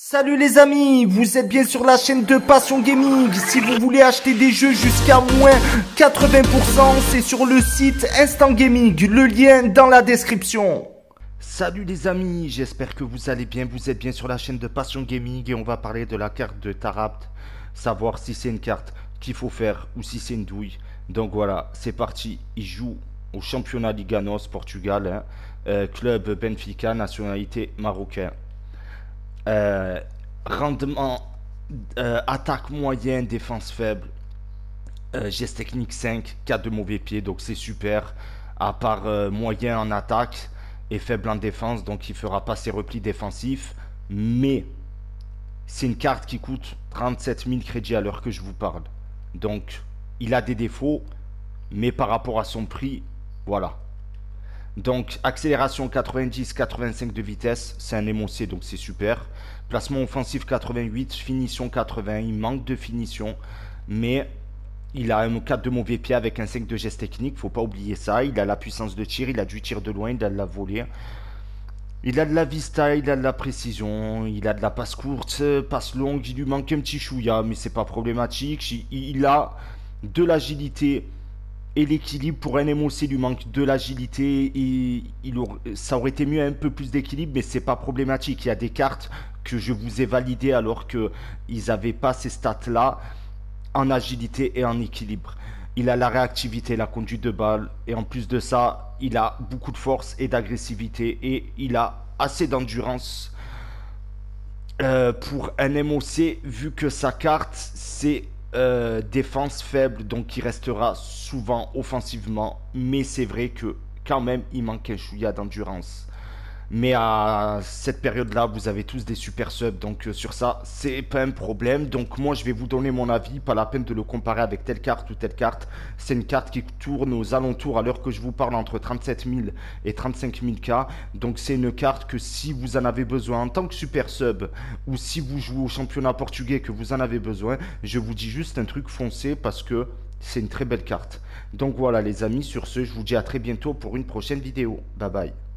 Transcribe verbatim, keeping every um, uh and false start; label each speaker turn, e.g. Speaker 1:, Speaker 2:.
Speaker 1: Salut les amis, vous êtes bien sur la chaîne de Passion Gaming. Si vous voulez acheter des jeux jusqu'à moins quatre-vingts pour cent, c'est sur le site Instant Gaming, le lien dans la description. Salut les amis, j'espère que vous allez bien, vous êtes bien sur la chaîne de Passion Gaming et on va parler de la carte de Taarabt, savoir si c'est une carte qu'il faut faire ou si c'est une douille. Donc voilà, c'est parti, il joue au championnat Liganos, Portugal, hein. euh, club Benfica, nationalité marocain. Euh, rendement, euh, attaque moyenne, défense faible, euh, geste technique cinq, quatre de mauvais pieds, donc c'est super. À part euh, moyen en attaque et faible en défense, donc il fera pas ses replis défensifs. Mais c'est une carte qui coûte trente-sept mille crédits à l'heure que je vous parle. Donc il a des défauts, mais par rapport à son prix, voilà. Donc accélération quatre-vingt-dix quatre-vingt-cinq de vitesse, c'est un M O C donc c'est super. Placement offensif quatre-vingt-huit, finition quatre-vingts, il manque de finition, mais il a un quatre de mauvais pied avec un cinq de geste technique, faut pas oublier ça. Il a la puissance de tir, il a du tir de loin, il a de la volée, il a de la vista, il a de la précision, il a de la passe courte, passe longue, il lui manque un petit chouïa, mais c'est pas problématique. Il, il a de l'agilité et l'équilibre. Pour un M O C, il lui manque de l'agilité et il aurait, ça aurait été mieux un peu plus d'équilibre, mais c'est pas problématique. Il y a des cartes que je vous ai validées alors qu'ils n'avaient pas ces stats là en agilité et en équilibre. Il a la réactivité, la conduite de balle et en plus de ça il a beaucoup de force et d'agressivité et il a assez d'endurance euh, pour un M O C, vu que sa carte c'est Euh, défense faible, donc il restera souvent offensivement, mais c'est vrai que quand même il manque un chouïa d'endurance. Mais à cette période là vous avez tous des super subs, donc euh, sur ça c'est pas un problème. Donc moi je vais vous donner mon avis, pas la peine de le comparer avec telle carte ou telle carte. C'est une carte qui tourne aux alentours à l'heure que je vous parle entre trente-sept mille et trente-cinq mille K. Donc c'est une carte que si vous en avez besoin en tant que super sub, ou si vous jouez au championnat portugais que vous en avez besoin, je vous dis juste un truc, foncé, parce que c'est une très belle carte. Donc voilà les amis, sur ce je vous dis à très bientôt pour une prochaine vidéo. Bye bye.